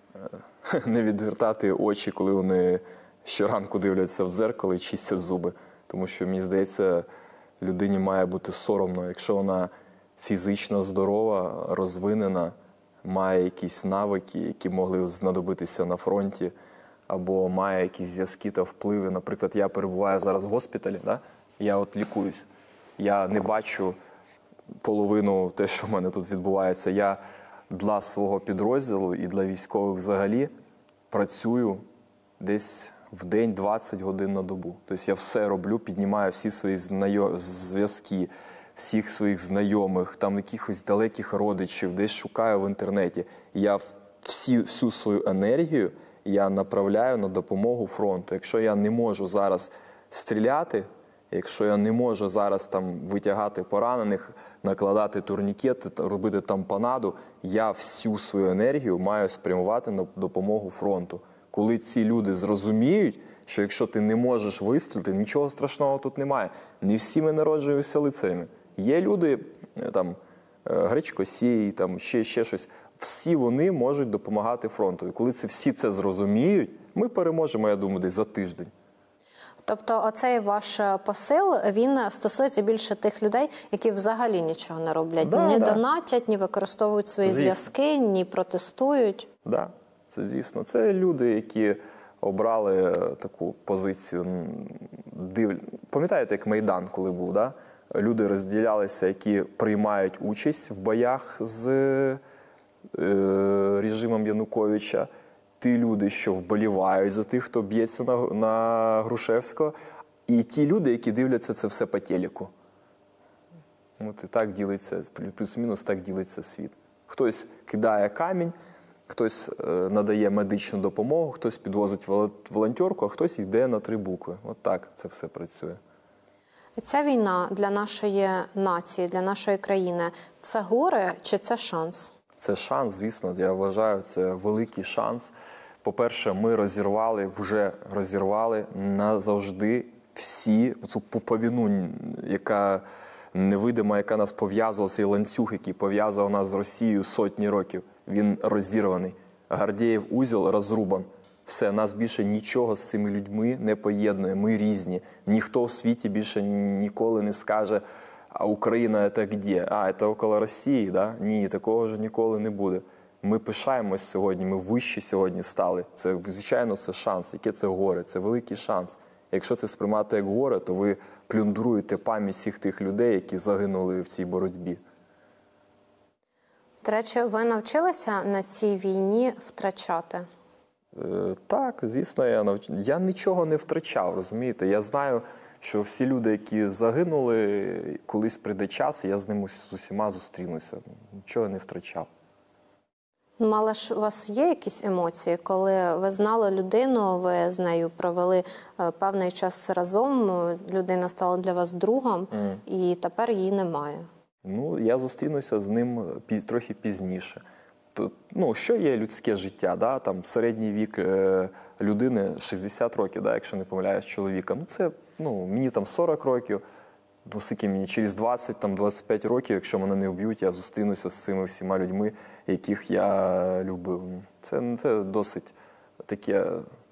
не відвертати очі, коли вони щоранку дивляться в дзеркало і чистять зуби. Тому що, мені здається, людині має бути соромно, якщо вона фізично здорова, розвинена, має якісь навики, які могли знадобитися на фронті, або має якісь зв'язки та впливи. Наприклад, я перебуваю зараз в госпіталі, да? Я от лікуюсь. Я не бачу половину те, що в мене тут відбувається. Я для свого підрозділу і для військових взагалі працюю десь в день двадцять годин на добу. Тобто я все роблю, піднімаю всі свої знайомі зв'язки, всіх своїх знайомих, там якихось далеких родичів, десь шукаю в інтернеті. І я всі, всю свою енергію я направляю на допомогу фронту. Якщо я не можу зараз стріляти, якщо я не можу зараз там витягати поранених, накладати турнікети, робити тампонаду, я всю свою енергію маю спрямувати на допомогу фронту. Коли ці люди зрозуміють, що якщо ти не можеш вистрілити, нічого страшного тут немає. Не всі ми народжуємося лицарями. Є люди, там, гречкосії, там, ще, ще щось. Всі вони можуть допомагати фронту. І коли це, всі це зрозуміють, ми переможемо, я думаю, десь за тиждень. Тобто оцей ваш посил, він стосується більше тих людей, які взагалі нічого не роблять. Да, ні да. донатять, ні використовують свої Звісно. зв'язки, ні протестують. Так, да, це звісно. Це люди, які обрали таку позицію. Див... Пам'ятаєте, як Майдан, коли був, да? Люди розділялися, які приймають участь в боях з е, режимом Януковича. Ті люди, що вболівають за тих, хто б'ється на, на Грушевського, і ті люди, які дивляться це все по телеку. От і так ділиться, плюс-мінус так ділиться світ. Хтось кидає камінь, хтось е, надає медичну допомогу, хтось підвозить волонтерку, а хтось йде на три букви. От так це все працює. Ця війна для нашої нації, для нашої країни – це горе чи це шанс? Це шанс, звісно, я вважаю, це великий шанс. По-перше, ми розірвали, вже розірвали назавжди всі цю пуповину, яка невидима, яка нас пов'язувала, цей ланцюг, який пов'язував нас з Росією сотні років. Він розірваний. Гордієв узел розрубан. Все, нас більше нічого з цими людьми не поєднує. Ми різні. Ніхто в світі більше ніколи не скаже, а Україна – це де? А, це около Росії, да? Ні, такого ж ніколи не буде. Ми пишаємось сьогодні, ми вищі сьогодні стали. Це, звичайно, це шанс. Яке це горе? Це великий шанс. Якщо це сприймати як горе, то ви плюндруєте пам'ять всіх тих людей, які загинули в цій боротьбі. До речі, ви навчилися на цій війні втрачати? Е, так, звісно, я навч... Я нічого не втрачав, розумієте? Я знаю, що всі люди, які загинули, колись прийде час, і я з ними з усіма зустрінуся. Нічого не втрачав. Ну, але ж у вас є якісь емоції, коли ви знали людину, ви з нею провели е, певний час разом, людина стала для вас другом, Mm. і тепер її немає? Ну, я зустрінуся з ним піз... трохи пізніше. То, ну, що є людське життя? Да? Там середній вік е, людини шістдесят років, да, якщо не помиляюсь, чоловіка. Ну, це, ну, мені там сорок років, ну, скільки мені, через двадцять, там, двадцять п'ять років, якщо мене не вб'ють, я зустрінуся з цими всіма людьми, яких я любив. Це, це досить таке...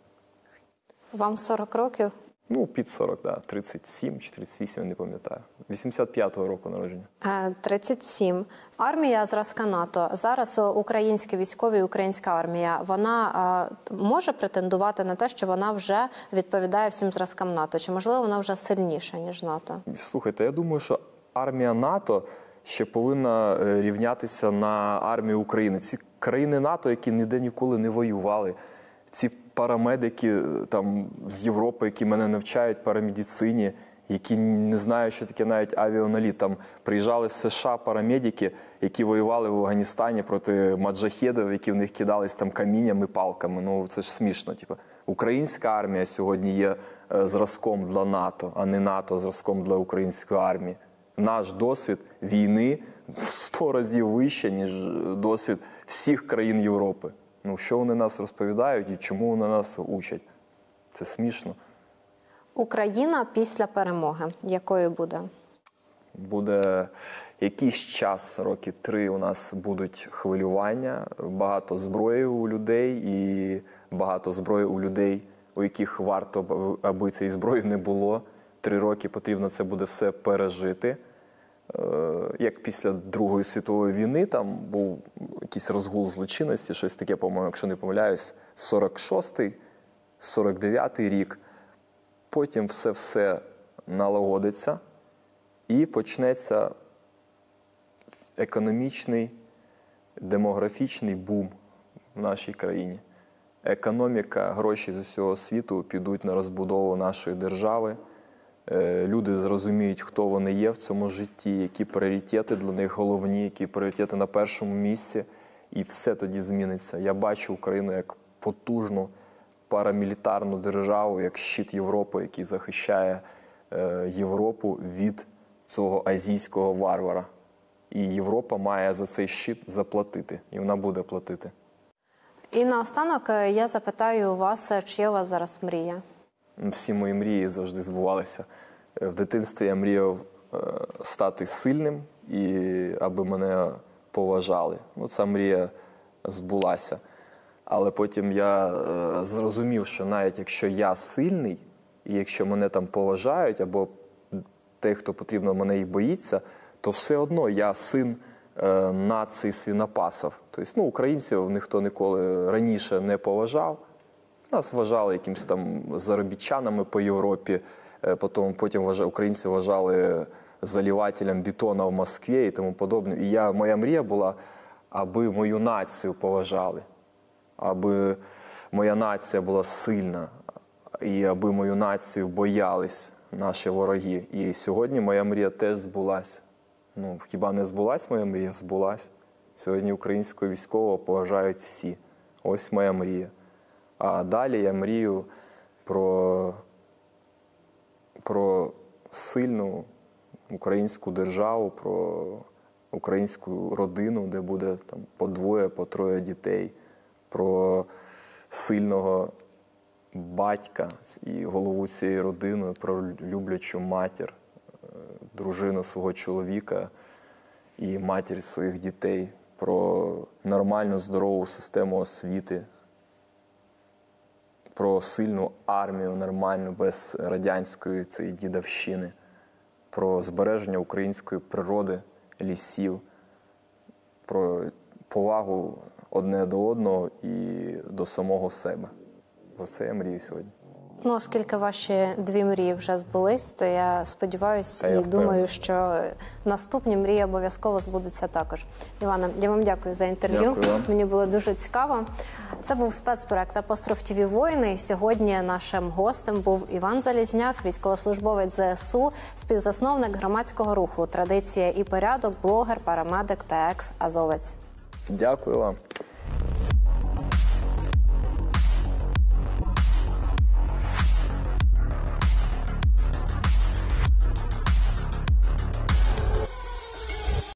Вам сорок років? Ну, під сорок, да, тридцять сім чи тридцять вісім, я не пам'ятаю. вісімдесят п'ятого року народження. Е, тридцять сім. Армія зразка НАТО. Зараз українські військові, українська армія, вона е, може претендувати на те, що вона вже відповідає всім зразкам НАТО? Чи, можливо, вона вже сильніша, ніж НАТО? Слухайте, я думаю, що армія НАТО ще повинна рівнятися на армію України. Ці країни НАТО, які ніде ніколи не воювали, ці парамедики там з Європи, які мене навчають парамедицині, які не знають, що таке навіть авіаналіт. Там приїжджали з США парамедики, які воювали в Афганістані проти маджахедів, які в них кидались там каміннями, палками. Ну, це ж смішно. Типу. Українська армія сьогодні є зразком для НАТО, а не НАТО зразком для української армії. Наш досвід війни в сто разів вище, ніж досвід всіх країн Європи. Ну, що вони нас розповідають і чому вони нас учать? Це смішно. Україна після перемоги якою буде? Буде якийсь час, роки три, у нас будуть хвилювання, багато зброї у людей і багато зброї у людей, у яких варто, аби цієї зброї не було. Три роки потрібно це буде все пережити. Як після Другої світової війни, там був якийсь розгул злочинності, щось таке, по-моєму, якщо не помиляюсь, сорок шостий, сорок дев'ятий рік. Потім все-все налагодиться і почнеться економічний, демографічний бум в нашій країні. Економіка, гроші з усього світу підуть на розбудову нашої держави. Люди зрозуміють, хто вони є в цьому житті, які пріоритети для них головні, які пріоритети на першому місці. І все тоді зміниться. Я бачу Україну як потужну парамілітарну державу, як щит Європи, який захищає Європу від цього азійського варвара. І Європа має за цей щит заплатити. І вона буде платити. І наостанок я запитаю у вас, чи є у вас зараз мрія? Всі мої мрії завжди збувалися. В дитинстві я мріяв стати сильним, і аби мене поважали. Ну, ця мрія збулася. Але потім я зрозумів, що навіть якщо я сильний, і якщо мене там поважають, або той, хто потрібно, мене і боїться, то все одно я син нації свинопасів. Тобто, ну, українців ніхто ніколи раніше не поважав. Нас вважали якимось там заробітчанами по Європі, потім, потім вважали, українці вважали заливателем бетону в Москві і тому подобне. І я, моя мрія була, аби мою націю поважали, аби моя нація була сильна, і аби мою націю боялись наші вороги. І сьогодні моя мрія теж збулася. Ну, хіба не збулась моя мрія? Збулась. Сьогодні українського військового поважають всі. Ось моя мрія. А далі я мрію про, про сильну українську державу, про українську родину, де буде там по двоє, по троє дітей, про сильного батька і голову цієї родини, про люблячу матір, дружину свого чоловіка і матір своїх дітей, про нормальну, здорову систему освіти. про сильну армію, нормальну, без радянської цієї дідовщини, про збереження української природи, лісів, про повагу одне до одного і до самого себе. Про це я мрію сьогодні. Ну, оскільки ваші дві мрії вже збулись, то я сподіваюся Та я і впевнений. думаю, що наступні мрії обов'язково збудуться також. Івана, я вам дякую за інтерв'ю. Дякую вам. Мені було дуже цікаво. Це був спецпроект «Апостроф ТІВІ Воїни». Сьогодні нашим гостем був Іван Залізняк, військовослужбовець ЗСУ, співзасновник громадського руху «Традиція і порядок», блогер, парамедик та екс-азовець. Дякую вам.